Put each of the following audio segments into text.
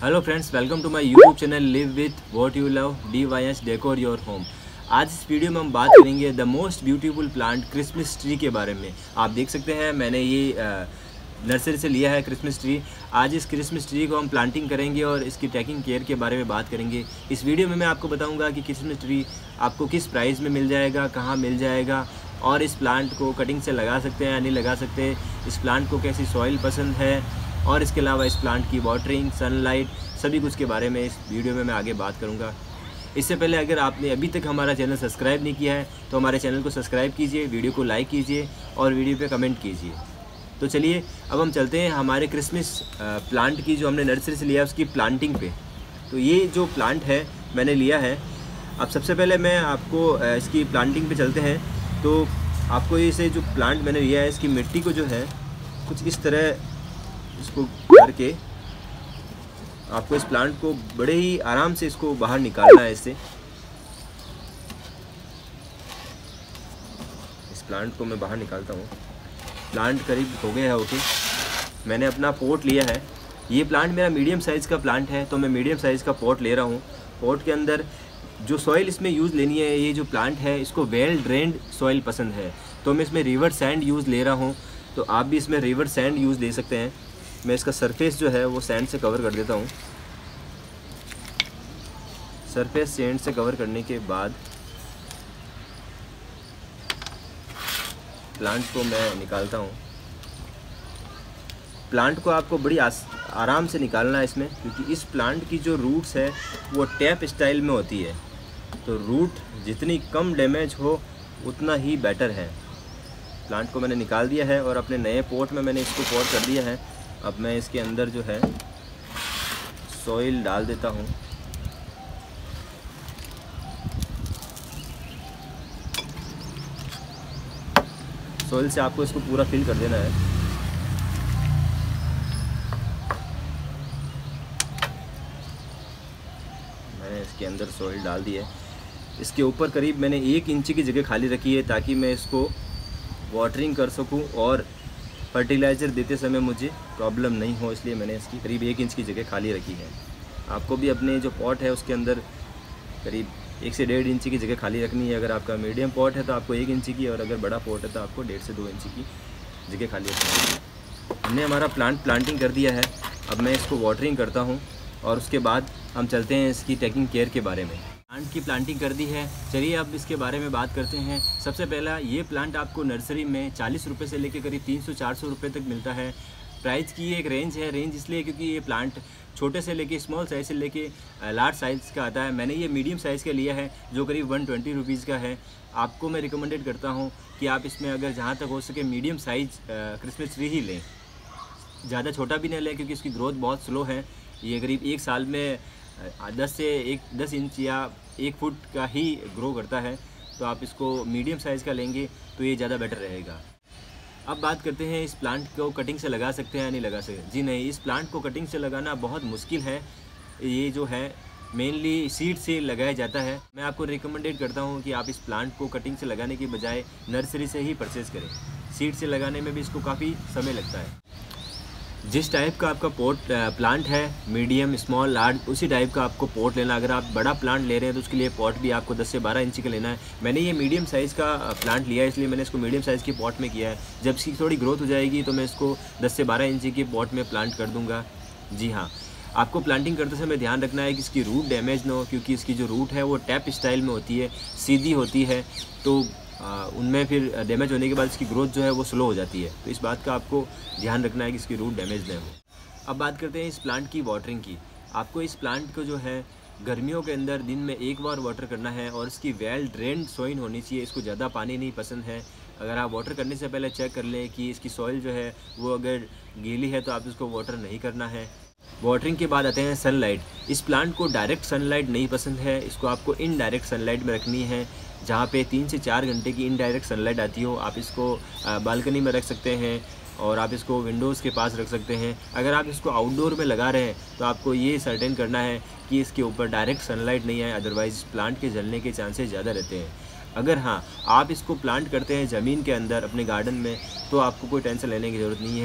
Hello friends, welcome to my YouTube channel live with what you love DYS decor your home. आज इस video में हम बात करेंगे the most beautiful plant Christmas tree के बारे में। आप देख सकते हैं मैंने ये नर्सरी से लिया है क्रिसमस ट्री। आज इस क्रिसमस ट्री को हम प्लांटिंग करेंगे और इसकी टेकिंग केयर के बारे में बात करेंगे। इस वीडियो में मैं आपको बताऊंगा कि क्रिसमस ट्री आपको किस प्राइस में मिल जाएगा, कहाँ मिल जाएगा, और इस प्लांट को कटिंग से लगा सकते हैं या नहीं लगा सकते, इस प्लांट को कैसी सॉइल पसंद है, और इसके अलावा इस प्लांट की वाटरिंग, सनलाइट, सभी कुछ के बारे में इस वीडियो में मैं आगे बात करूंगा। इससे पहले अगर आपने अभी तक हमारा चैनल सब्सक्राइब नहीं किया है तो हमारे चैनल को सब्सक्राइब कीजिए, वीडियो को लाइक कीजिए और वीडियो पे कमेंट कीजिए। तो चलिए अब हम चलते हैं हमारे क्रिसमस प्लांट की जो हमने नर्सरी से लिया उसकी प्लांटिंग पे। तो ये जो प्लांट है मैंने लिया है। अब सबसे पहले मैं आपको इसकी प्लांटिंग पे चलते हैं। तो आपको इसे जो प्लांट मैंने लिया है इसकी मिट्टी को जो है कुछ इस तरह इसको करके आपको इस प्लांट को बड़े ही आराम से इसको बाहर निकालना है। इससे इस प्लांट को मैं बाहर निकालता हूँ। प्लांट करीब हो गया है। ओके, मैंने अपना पॉट लिया है। ये प्लांट मेरा मीडियम साइज़ का प्लांट है तो मैं मीडियम साइज़ का पॉट ले रहा हूँ। पॉट के अंदर जो सॉइल इसमें यूज़ लेनी है, ये जो प्लांट है इसको वेल ड्रेन्ड सॉइल पसंद है तो मैं इसमें रिवर सैंड यूज़ ले रहा हूँ। तो आप भी इसमें रिवर सैंड यूज़ ले सकते हैं। मैं इसका सरफेस जो है वो सैंड से कवर कर देता हूँ। सरफेस सैंड से कवर करने के बाद प्लांट को मैं निकालता हूँ। प्लांट को आपको बड़ी आराम से निकालना है इसमें, क्योंकि इस प्लांट की जो रूट्स है वो टैप स्टाइल में होती है। तो रूट जितनी कम डैमेज हो उतना ही बेटर है। प्लांट को मैंने निकाल दिया है और अपने नए पॉट में मैंने इसको पॉट कर दिया है। अब मैं इसके अंदर जो है सॉइल डाल देता हूँ। सॉइल से आपको इसको पूरा फिल कर देना है। मैंने इसके अंदर सॉइल डाल दी है। इसके ऊपर करीब मैंने 1 इंच की जगह खाली रखी है ताकि मैं इसको वाटरिंग कर सकूं और फर्टिलाइज़र देते समय मुझे प्रॉब्लम नहीं हो, इसलिए मैंने इसकी करीब 1 इंच की जगह खाली रखी है। आपको भी अपने जो पॉट है उसके अंदर करीब 1 से 1.5 इंच की जगह खाली रखनी है। अगर आपका मीडियम पॉट है तो आपको 1 इंच की, और अगर बड़ा पॉट है तो आपको 1.5 से 2 इंच की जगह खाली रखनी है। हमने हमारा प्लांटिंग कर दिया है। अब मैं इसको वाटरिंग करता हूँ और उसके बाद हम चलते हैं इसकी टेकिंग केयर के बारे में। प्लांट की प्लांटिंग कर दी है, चलिए अब इसके बारे में बात करते हैं। सबसे पहला, ये प्लांट आपको नर्सरी में 40 रुपये से लेकर करीब 300-400 रुपये तक मिलता है। प्राइस की एक रेंज है। रेंज इसलिए क्योंकि ये प्लांट छोटे से लेके स्मॉल साइज़ से लेके लार्ज साइज़ का आता है। मैंने ये मीडियम साइज़ का लिया है जो करीब 120 रुपीज़ का है। आपको मैं रिकमेंडेड करता हूँ कि आप इसमें अगर जहाँ तक हो सके मीडियम साइज़ क्रिसमस ट्री ही लें। ज़्यादा छोटा भी नहीं लें क्योंकि इसकी ग्रोथ बहुत स्लो है। ये करीब 1 साल में 10 इंच या 1 फुट का ही ग्रो करता है। तो आप इसको मीडियम साइज़ का लेंगे तो ये ज़्यादा बेटर रहेगा। अब बात करते हैं इस प्लांट को कटिंग से लगा सकते हैं या नहीं लगा सकते। जी नहीं, इस प्लांट को कटिंग से लगाना बहुत मुश्किल है। ये जो है मेनली सीड से लगाया जाता है। मैं आपको रिकमेंडेड करता हूँ कि आप इस प्लांट को कटिंग से लगाने की बजाय नर्सरी से ही परचेज़ करें। सीड से लगाने में भी इसको काफ़ी समय लगता है। जिस टाइप का आपका प्लांट है, मीडियम, स्मॉल, लार्ज, उसी टाइप का आपको पॉट लेना। अगर आप बड़ा प्लांट ले रहे हैं तो उसके लिए पॉट भी आपको 10 से 12 इंच का लेना है। मैंने ये मीडियम साइज़ का प्लांट लिया है इसलिए मैंने इसको मीडियम साइज़ की पॉट में किया है। जब इसकी थोड़ी ग्रोथ हो जाएगी तो मैं इसको 10 से 12 इंच की पॉट में प्लांट कर दूँगा। जी हाँ, आपको प्लांटिंग करते समय ध्यान रखना है कि इसकी रूट डैमेज ना हो, क्योंकि इसकी जो रूट है वो टैप स्टाइल में होती है, सीधी होती है। तो उनमें फिर डैमेज होने के बाद इसकी ग्रोथ जो है वो स्लो हो जाती है। तो इस बात का आपको ध्यान रखना है कि इसकी रूट डैमेज ना हो। अब बात करते हैं इस प्लांट की वाटरिंग की। आपको इस प्लांट को जो है गर्मियों के अंदर दिन में 1 बार वाटर करना है और इसकी वेल ड्रेन्ड सॉइल होनी चाहिए। इसको ज़्यादा पानी नहीं पसंद है। अगर आप वाटर करने से पहले चेक कर लें कि इसकी सॉइल जो है वो अगर गीली है तो आप इसको वाटर नहीं करना है। वाटरिंग के बाद आते हैं सनलाइट। इस प्लांट को डायरेक्ट सनलाइट नहीं पसंद है, इसको आपको इनडायरेक्ट सनलाइट में रखनी है, जहाँ पे 3 से 4 घंटे की इनडायरेक्ट सनलाइट आती हो। आप इसको बालकनी में रख सकते हैं और आप इसको विंडोज़ के पास रख सकते हैं। अगर आप इसको आउटडोर में लगा रहे हैं तो आपको ये सर्टेन करना है कि इसके ऊपर डायरेक्ट सनलाइट नहीं आए, अदरवाइज़ प्लांट के जलने के चांसेस ज़्यादा रहते हैं। अगर हाँ आप इसको प्लांट करते हैं ज़मीन के अंदर अपने गार्डन में तो आपको कोई टेंशन लेने की ज़रूरत नहीं है।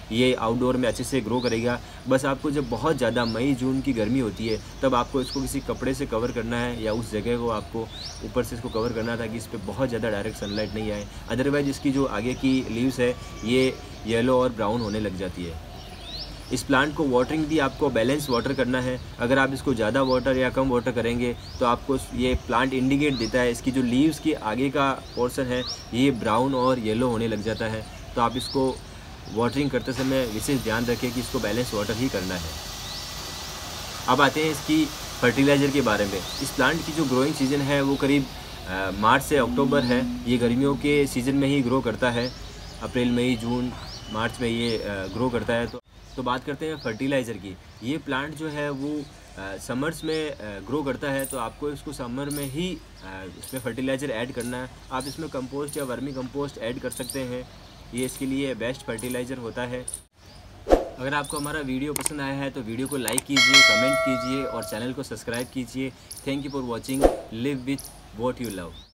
ये आउटडोर में अच्छे से ग्रो करेगा। बस आपको जब बहुत ज़्यादा मई जून की गर्मी होती है तब आपको इसको किसी कपड़े से कवर करना है या उस जगह को आपको ऊपर से इसको कवर करना ताकि इस पर बहुत ज़्यादा डायरेक्ट सनलाइट नहीं आए। अदरवाइज़ इसकी जो आगे की लीव्स है ये येलो और ब्राउन होने लग जाती है। इस प्लांट को वाटरिंग भी आपको बैलेंस वाटर करना है। अगर आप इसको ज़्यादा वाटर या कम वाटर करेंगे तो आपको ये प्लांट इंडिकेट देता है इसकी जो लीव्स की आगे का पोर्शन है ये ब्राउन और येलो होने लग जाता है। तो आप इसको वाटरिंग करते समय विशेष ध्यान रखें कि इसको बैलेंस वाटर ही करना है। अब आते हैं इसकी फर्टिलाइज़र के बारे में। इस प्लांट की जो ग्रोइंग सीज़न है वो करीब मार्च से अक्टूबर है। ये गर्मियों के सीज़न में ही ग्रो करता है। अप्रैल मई जून मार्च में ये ग्रो करता है। तो बात करते हैं फर्टिलाइज़र की। ये प्लांट जो है वो समर्स में ग्रो करता है, तो आपको इसको समर में ही इसमें फर्टिलाइज़र ऐड करना है। आप इसमें कंपोस्ट या वर्मी कंपोस्ट ऐड कर सकते हैं, ये इसके लिए बेस्ट फर्टिलाइज़र होता है। अगर आपको हमारा वीडियो पसंद आया है तो वीडियो को लाइक कीजिए, कमेंट कीजिए और चैनल को सब्सक्राइब कीजिए। Thank you for watching. Live with what you love.